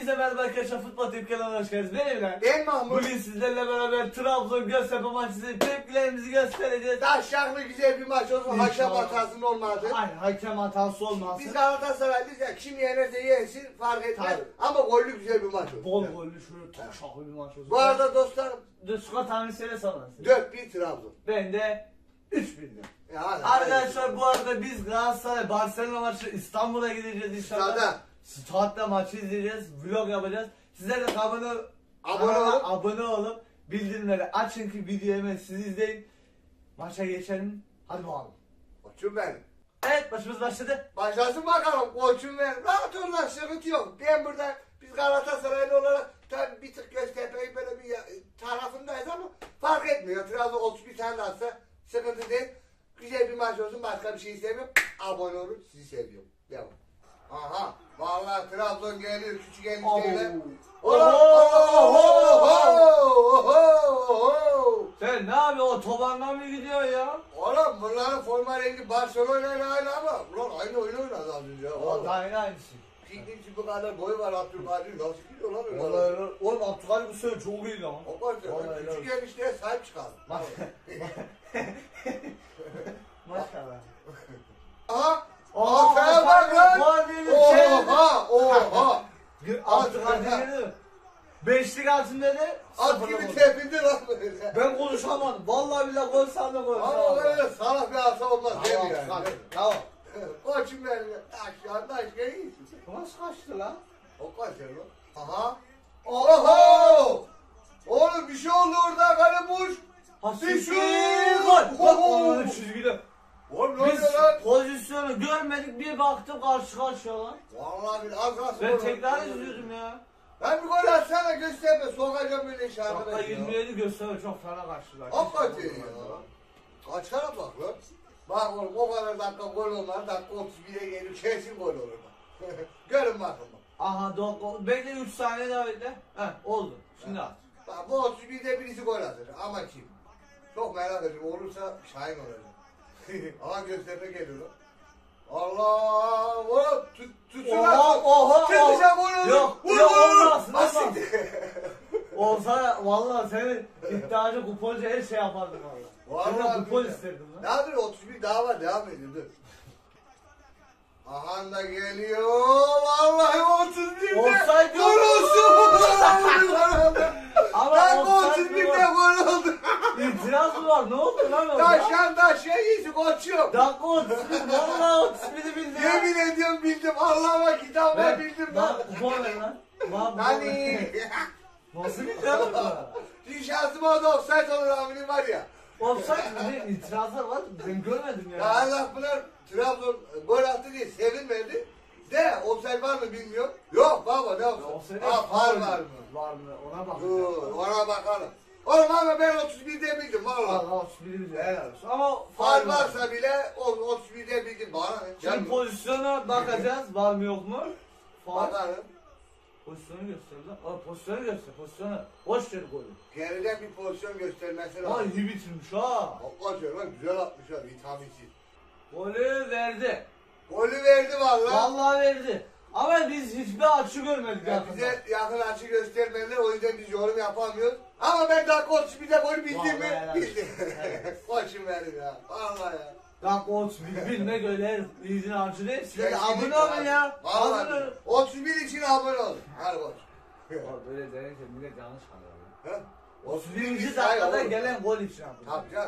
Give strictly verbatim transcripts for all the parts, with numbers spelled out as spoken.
Hepinize merhaba arkadaşlar, Futbol Tepki kanalına hoş geldiniz. Ben Evren. Ben Mahmut. Bugün sizlerle beraber Trabzon Göztepe maçı tepkilerimizi göstereceğiz. Taşşaklı güzel bir maç olsun. İnşallah. Hakem hatasının olmadı. Aynen, hakem hatası olmasın. Biz Galatasaraylıyız ya, kim yenerse yensin fark etmez. Tabii. Ama gollü güzel bir maç olsun. Bol gollü şöyle taşaklı bir maç olsun. Bu arada dostlar skor tahmini söyle sana. dört bir Trabzon. Ben de üç bir. Ya, hadi, Arkadaşlar hadi. bu arada biz Galatasaray Barcelona maçı İstanbul'a gideceğiz inşallah. Stada. Stad'da maçı izleyeceğiz, vlog yapacağız. Sizler de abone, Abone kanala olup- abone olup bildirimleri açın ki videoyu siz izleyin. Maça geçelim. Hadi bakalım. Koçum benim. Evet, maçımız başladı. Başlasın bakalım koçum benim. Rahat oradan sıkıntı yok. Ben burada biz Galatasaraylı olarak tabii bir tık Göztepe'yi böyle bir ya- tarafındayız ama fark etmiyor. Trabzon otuz bir tane de atsa sıkıntı değil. Güzel bir maç olsun, başka bir şey istemiyorum. Abone olun, sizi seviyorum. Devam. Aha, vallahi Trabzon geliyor küçük enişteyle. Sen ne abi, o tobanla mı gidiyor ya? Oğlum bunların forma rengi Barcelona ile aynı ama ulan aynı oyun oynadı az önce. O da aynı aynısı. Piknikçi bu kadar boyu var Abdülkadir, nasıl gidiyor lan öyle? Vallahi öyle. Oğlum Abdülkadir bu sene çok iyi lan. O kadar Vallahi küçük öyle. enişteye sahip çıkalım. Maşallah. Aha! Oha, Arkaya bak lan! Oha! Oha! Abdülkadir dedi. Beşlik altında dedi. At gibi tepindi lan böyle. Ben konuşamadım. Vallahi billahi gol sandım gol. Ama öyle salak bir asa olmaz değil mi yani? Tamam. Koçum benim. Aşağı da aşağı iyisin. Nasıl kaçtı lan? O kaçıyor lan. Aha. Oho! Oğlum bir şey oldu orada kale boş. Hasisi Gol! gol. Bak onun çizgide. Oğlum ne Biz oluyor lan? pozisyonu görmedik, bir baktım karşı karşıya lan. Vallahi bir az kalsın. Ben tekrar izliyordum ya. Ben bir gol atsana Göztepe. Sokacağım böyle iş Dakika arkadaş ya. yirmi yedi gösteriyor, çok fena karşılar. Hakikaten ya. Kaç kere bak lan. Bak oğlum o kadar dakika gol olmaz. Dakika otuz bire gelir kesin gol olur bak. Görün bakın bak. Aha dokuz. Bekle üç saniye daha bekle. Heh oldu. Şimdi at. Bak bu otuz birde birisi gol atır. Ama kim? Çok merak ediyorum. Olursa Şahin olacak. Aha Göztepe geliyor lan. Allah! Oğlum tut, tutsun lan. Oha oha. Tutacağım onu. Yok Vur, yok vur. olmaz. Olmaz. Asiktir. Olsa vallahi senin iddiacı kuponcu her şey yapardım vallahi. Vallahi Vallahi kupon billahi. isterdim lan. Daha dur otuz bir daha var devam ediyor dur. Aha da geliyor. Vallahi otuz birde Offside gol yok. olsun. Ama Bak offside otuz birde yok. gol oldu. İtiraz mı var? Ne oldu lan orada? Taşan taşa iyisi koçum. Dakika otuz bir. Vallahi otuz biri bildim. Yemin ediyorum bildim. Allah'ıma kitabıma Ver. bildim Lan lan. kupon ver lan. Lan Nani? nasıl bildim lan? Bir şansıma da offside olur amirim var ya. Offside mi? Ne? İtirazlar var. Ben görmedim ya. Ya Allah bunlar Trabzon gol attı diye sevinmedi. De offside var mı bilmiyorum. Yok baba ne offside? Offside Ha var var mı? Var mı? Ona bak. Dur ona bakalım. Oğlum ama ben otuz birde bildim valla. Allah otuz biri bildim. Helal olsun. Ama Far varsa bile o otuz birde bildim bana. Şimdi Canım. pozisyona bakacağız. Var mı yok mu? Far. Bakalım. Pozisyonu göster lan. Aa, pozisyonu göster. Pozisyonu. Boş ver golü. Geriden bir pozisyon göstermesi Aa lazım. iyi bitirmiş ha. Hakikaten lan güzel atmış ha vitaminsiz. Golü verdi. Golü verdi valla. Vallahi verdi. Ama biz hiçbir açı görmedik Ya yakında. bize yakın açı göstermediler o yüzden biz yorum yapamıyoruz. Ama ben dakika otuz birde golü bildim Vallahi mi? helal. Bildim. Evet. Koçum benim ya. Vallahi ya. Dakika otuz bir bilmek öyle izin açı değil. Siz de Kesinlikle abone olun abi. ya. Vallahi Abone olun. otuz bir için abone olun. Hadi koç. Aa, böyle deyince millet yanlış anlıyor. Ha? otuz birinci sayı dakikada oğlum. gelen gol için abone. Tabii canım.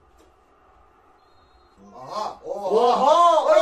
Aha. Oha! Oha!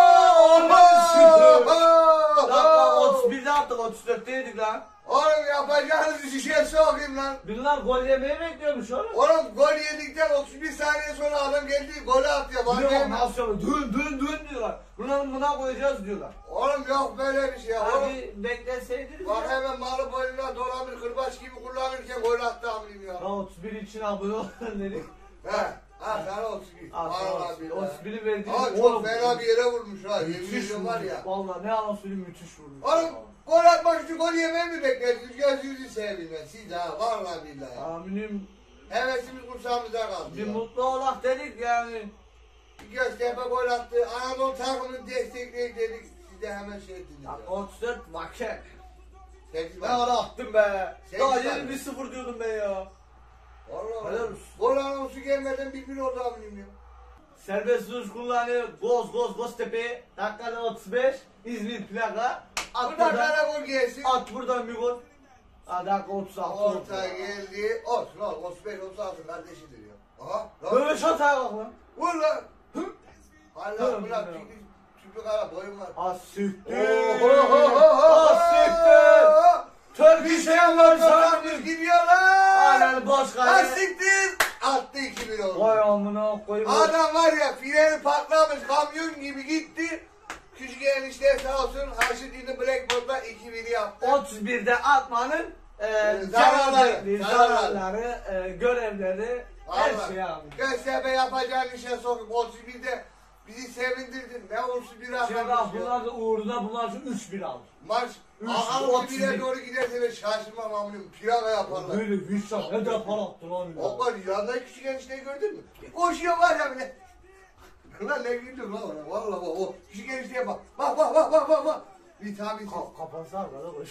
Dakika otuz birde attık, otuz dörtteydik lan. Oğlum yapacağınız işi şey sokayım lan. Bunlar gol yemeyi bekliyormuş oğlum. Oğlum gol yedikten otuz bir saniye sonra adam geldi golü atıyor. Bak Yok gelme. nasıl yapıyor? Dön dön dön diyorlar. Bunları buna koyacağız diyorlar. Oğlum yok böyle bir şey ya. Oğlum Hadi bekleseydiniz bak ya. hemen malı boynuna dolamır kırbaç gibi kullanırken gol attı amirim ya. Ya otuz bir için abone olun dedik. He. Ha sana otuz bir. Aa, Vallahi billahi. otuz biri verdiğiniz Ama çok fena bir yere vurmuş ha. Yemin Müthiş ediyorum var ya. Valla ne yalan söyleyeyim müthiş vurmuş. Oğlum gol atmak için gol yemeyi mi beklersiniz? Gözünüzü seveyim ben siz ha. Vallahi billahi. Aminim Hevesimiz kursağımıza kaldı bir ya. mutlu olak dedik yani. Bir Göztepe gol attı. Anadolu takımını destekleyip dedik. Siz de hemen şey ettiniz ya. otuz dört vakit. sekiz Ne maç. ara attın be. Sekiz Daha maç. yeni bir sıfır diyordum ben ya. Vallahi. Helal olsun. Gol anonsu gelmeden bir bir oldu abim ya. Serbest vuruş kullanıyor. Goz goz Göztepe. Dakikada otuz beş. İzmir plaka. At Buradan buradan. kara gol gelsin. At buradan bir gol. Ha dakika otuz altı. Orta geldi. Olsun oğlum. otuz beş otuz altı kardeşidir ya. Aha. Lan. Böyle şataya bak lan. Vur lan. Hala Hı. bırak. Tüplü, tüplü kara boyun var. Az siktir. Ohohoho. Az siktir. Turkish Airlines Kazanmış abi. gidiyorlar. Aynen boş Ha kale. siktir. Attı iki bir oldu. Vay amına koyayım. Adam var ya freni patlamış kamyon gibi gitti. Küçük enişte sağ olsun Haşidin'i Blackboard'da iki bir yaptı. otuz birde atmanın e, zararları, zararları, zararları. zararları, e, görevleri, her Vallahi. şey abi. Göztepe yapacağın işe sokup otuz birde bizi sevindirdin. Ne olsun bir Şimdi hafta bak bunlar da uğruna bunlar için üç bir aldı. Maç Üç, aha otuz otuz bire bir. doğru giderse ben şaşırmam amınım. Pirana yaparlar. Böyle bir şey ne defa attı lan ya. Onlar yanında küçük enişteyi gördün mü? Bir koşuyor var ya bile. Lan ne güldüm lan ona. Valla bak o küçük enişteye bak. Bak bak bak bak bak bak. Vitaminsiz. Ka kafası arkada boş.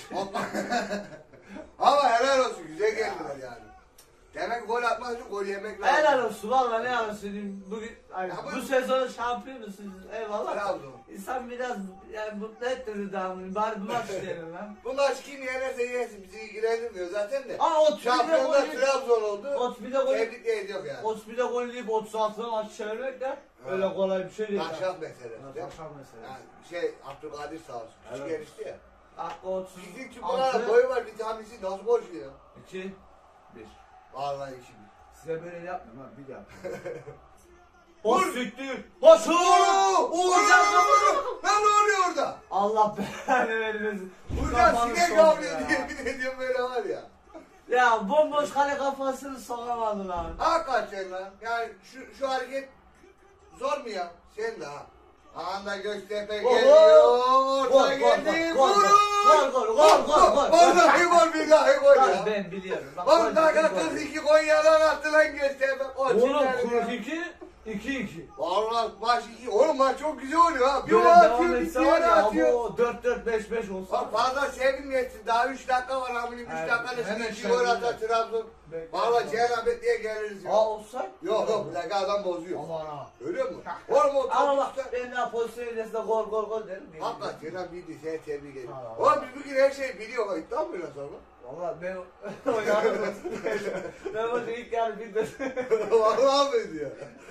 Ama helal olsun güzel geldiler yani. Demek gol atmak için gol yemek lazım. Helal olsun valla ne yalan söyleyeyim. Bugün, ay, Ya bu- bu sezonun şampiyonusunuz eyvallah. Trabzon. İnsan biraz yani mutlu ettirdi devamını. Bari bu maç diyelim lan. Bu maç kim yenerse yesin bizi ilgilendirmiyor zaten de. Aa otuz birde Şampiyonlar gol Trabzon oldu. otuz birde gol Tebrik ediyor yani. otuz birde gol yiyip otuz altıda maç çevirmek de öyle kolay bir şey değil. Akşam meselesi. Evet, akşam meselesi. Yani şey Abdülkadir sağ olsun. Küçük Evet. enişte ya. Dakika otuz Bizim çukurlara boyu var vitaminsiz nasıl koşuyor? iki bir. Vallahi iki bir. Size böyle yapmıyorum ha bir yapıyorum. Vur! Boş siktir. Boş Oo! Uğurcan Lan ne oluyor orada? Allah belanı vermesin. Buradan Kafanı sinek sok avlıyor ya. diye bir ediyorum böyle var ya. Ya bomboş kale kafasını sokamadı lan. Hakikaten lan. Yani şu, şu hareket zor mu ya? Sen de ha. Anda Göztepe Oho! geliyor. Gol Orta gol geldi. gol gol Vurun! gol gol gol gol gol. Vallahi gol billahi gol Lan ya. ben biliyorum. Bak, Oğlum gol dakika gol. kırk iki Konya'dan attı lan Göztepe. Koç Oğlum ileride ya. kırk iki iki iki. Vallahi maç iki. Oğlum maç çok güzel oluyor ha. Bir Böyle o devam atıyor bir etse var diğeri ya atıyor. bu dört dört beş beş olsa. Bak fazla sevinmesin. Daha üç dakika var amına üç Evet, dakikada hemen şimdi iki şöyle gol atar bir- Trabzon. Bekle. Valla Cenab-ı diye geliriz ya. Aa olsa? Yok yok bir dakika adam bozuyor. Aman ha. Ölüyor mu? Oğlum o Ama top bak işte. ben daha pozisyon ilerisinde gol gol gol derim. Hakikaten Cenab bildi seni tebrik ederim. Ha, Oğlum biz bugün her şeyi biliyor. İddia mı oynuyorsun oğlum? Valla ben oynarım. Ben o ilk yarı bir de. Vallahi mi diyor?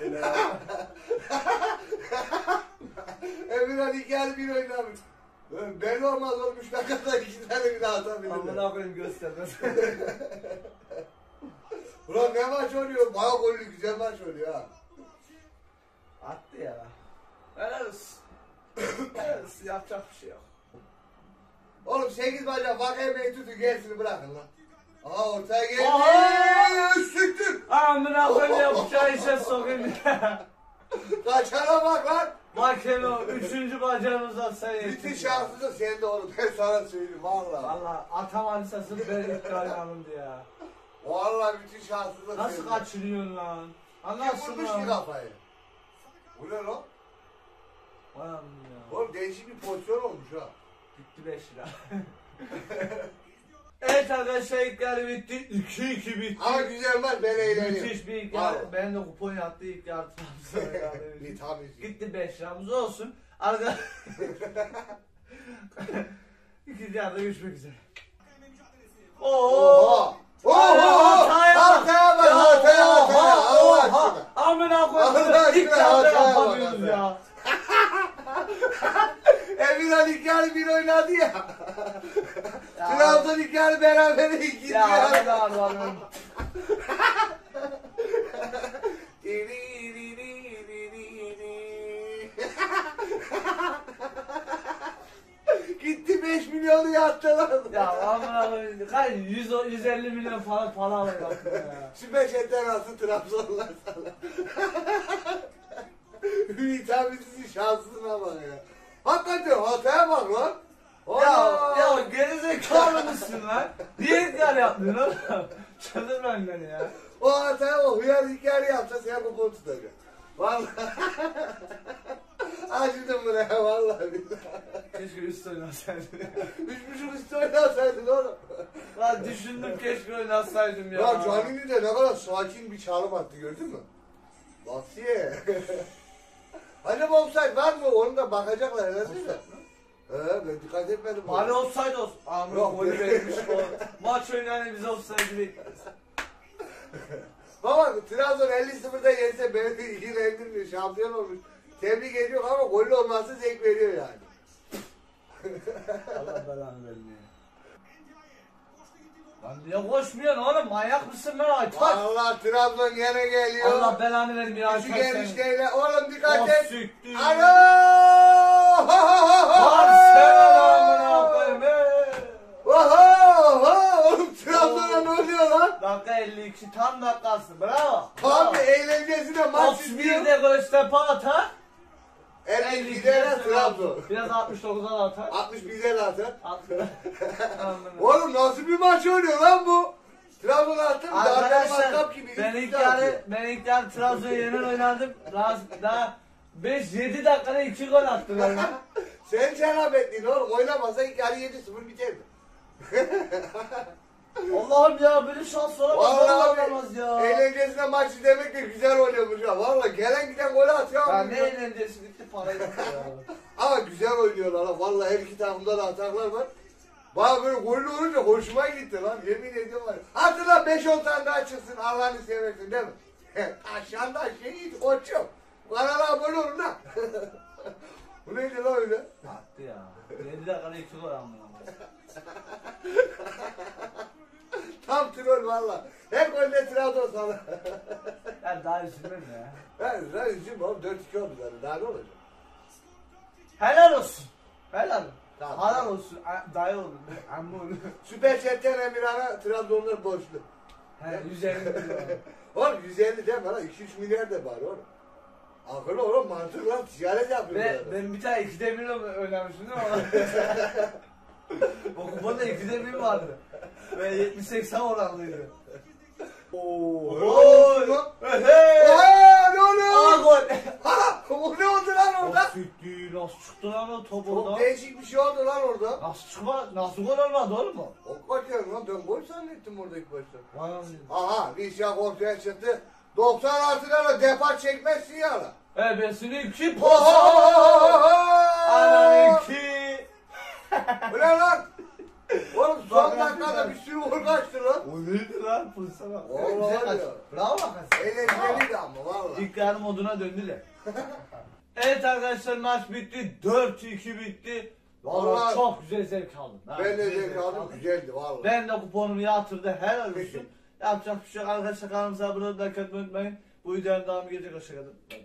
Emirhan iki yarı bir oynamış. Belli olmaz oğlum üç dakikada iki tane bir daha atabilir. Amına koyayım göstermez. Ulan ne maç oluyor? Baya gollü güzel maç oluyor ha. Attı ya. Helal olsun. Helal olsun yapacak bir şey yok. Oğlum sekiz bacak Vakayeme'yi tutun gerisini bırakın lan. Aha ortaya geldi. Aha! Siktir. Amına koyayım yapacağı işe sokayım ya. Kaçana bak lan. Bak hele o üçüncü bacağınızdan sen Bütün yettin. şanssızlık sende oğlum. Ben sana söyleyeyim valla. Valla atam lisasını ben iddiayı alındı ya. Valla bütün şanssızlık Nasıl sende. kaçırıyorsun lan? Kim Anlarsın vurmuş ki lan. kafayı? Bu ne lan? Vay amına ya. Oğlum değişik bir pozisyon olmuş ha. Bitti beş lira. Evet arkadaşlar ilk yarı bitti. iki iki bitti. Ama güzel var ben eğleniyorum. Müthiş bir ilk Vallahi. yarı. Ben de kupon yattı ilk yarı. Bir tabii. Gitti beş liramız olsun. Arkadaşlar. İkinci yarıda görüşmek üzere. Oha! Oha! Hataya bak! Hataya bak! Ya, Hataya bak! oha, Allah oha! aşkına! Amına Allah koyayım. İlk aşkına, yarıda hataya bak, yapamıyoruz hataya. ya. Emirhan iki yarı bir oynadı ya. Ya. Trabzon iki yarı beraber ikinci Ya yarı. Allah'ım Allah'ım. Gitti beş milyonu yattı lan. Ya amına koyayım. Kaç yüz yüz elli milyon falan para alıyor ya. Şu beşetten alsın Trabzonlar sana. Vitaminsiz şanssızına bak ya. Hakikaten hataya bak lan. Ya Aa! ya gerizekalı mısın lan? Niye inkar yapmıyorsun oğlum? Çıldırma beni ya. O hataya bak. Hıyar iki yarı yapsa sen bu konu tutacak. Vallahi. Acıdım buraya vallahi. Keşke üst oynasaydın. Üç buçuk üstü oynasaydın oğlum. Lan düşündüm keşke oynasaydım ya. Ya Canini de ne kadar sakin bir çalım attı gördün mü? Vasiye. Acaba offside var mı? Onu da bakacaklar herhalde de. He ben dikkat etmedim. Bari offside olsun. Amına Yok, golü be. verilmiş o. Maç oynayan biz offside'i bekliyoruz. Baba Trabzon elli sıfırda yense beni ilgilendirmiyor. Şampiyon olmuş. Tebrik ediyor ama gollü olması zevk veriyor yani. Allah belanı vermiyor. Lan niye koşmuyorsun oğlum? Manyak mısın lan Aytaç? Allah Trabzon gene geliyor. Allah belanı vermiyor Aytaç Küçük senin. enişteyle. Oğlum dikkat Oh, et. siktir. Alo. Lan sen amına koyayım. Oho oho. Oğlum Trabzon'a ne oluyor lan? Dakika elli iki tam dakikası. Bravo. Bravo. Abi eğlencesine maç otuz izliyor. birde Göztepe atar. elli ikide Trabzon. Biraz altmış dokuza da atar. altmış birde atar. altmış. Oğlum nasıl bir maç oynuyor lan bu? Trabzon attı mı? Arkadaşlar Matkap gibi. ben üst ilk üste yarı atıyor. ben ilk yarı Trabzon'u yener oynadım. Daha, daha beş yedi dakikada iki gol attılar lan. Sen cenab ettin oğlum. Oynamasa ilk yarı yedi sıfır biterdi. Allah'ım ya böyle şans olamaz. Vallahi Olamaz ya. eğlencesine maç izlemek de güzel oluyormuş ya. Vallahi gelen giden gol atıyor. Ya ama ne eğlencesi bitti parayı bitti ya. Ama güzel oynuyorlar ha. Vallahi her iki takımda da ataklar var. Bana böyle gollü olunca hoşuma gitti lan. Yemin ediyorum var. Hatırla beş on tane daha çıksın. Allah'ını seversin değil mi? Aşağıda şey koçum. Kanala abone olun ha. Bu neydi lan öyle? Attı ya. yedi dakikada iki gol amına. Tam troll valla. Her golde Trabzon sana. Ben daha üzülmem ya. Ben ben üzülme oğlum. dört iki oldu zaten. Daha ne olacak? Helal olsun. Helal. Tamam. Helal olsun. A- Dayı olun. Amma olun. Süper Chat'ten Emirhan'a Trabzonlar borçlu. He yüz elli milyon. Oğlum yüz elli deme lan. iki üç milyar da var oğlum. Akıllı oğlum mantıklı lan. Ticaret yapıyorlar. Ben, ben bir tane ikide bir oynamıştım değil mi? O kuponda ikide bir vardı. Ve yetmiş seksen oranlıydı. Ooo. Oy! Hey! Aa ne Aa oluyor? gol! Ha! O ne oldu lan orada? Nasıl siktir, nasıl çıktı lan o top Çok orada? değişik bir şey oldu lan orada. Nasıl çıkma, nasıl gol olmadı oğlum o? Hakikaten lan ben gol zannettim orada ilk başta. Vay anam. Aha Vişak ortaya çıktı. doksan artıda da depar çekmezsin ya lan. Ebesini iki Oho! posa! Anan iki! Bu ne lan? Oğlum son Bak, dakikada bak. bir sürü gol kaçtı lan. O neydi lan pozisyona? Vallahi Güzel var kaç. ya. Bravo Hakan. Eğlenceliydi ama valla. İlk yarı moduna döndüler. Evet arkadaşlar maç bitti. dört iki bitti. Vallahi, Vallahi- çok güzel zevk aldım. Ha, Ben de güzel zevk aldım güzeldi valla. Ben de kuponumu yatırdı. Helal olsun. Yapacak bir şey yok. Arkadaşlar kanalımıza abone olmayı unutmayın. Bu videonun devamı gelecek. Hoşçakalın.